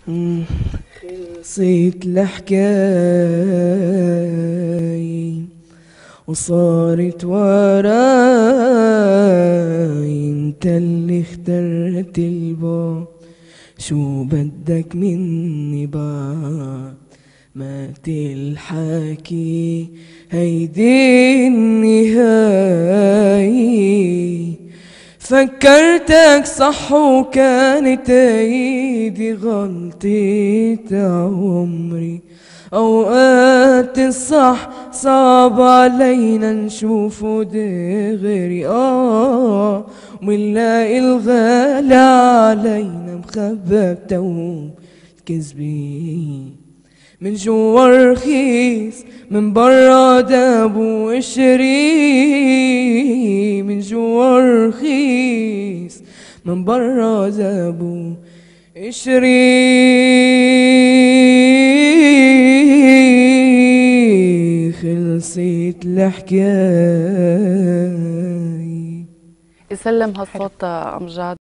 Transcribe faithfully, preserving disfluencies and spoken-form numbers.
خلصت الحكاية وصارت وراي، انت اللي اخترت البعد، شو بدك مني بعد؟ مات الحكي هيدي النهاية. فكرتك صح وكانت ايدي غلطة عمري، اوقات الصح صعب علينا نشوفه دغري، اه ونلاقي الغالي علينا مخبى بتوب كذبي. من جوا رخيص من برا داب وقشري، من جوا رخيص من برا داب وقشري. خلصت الحكاية. يسلم هالصوت أمجاد.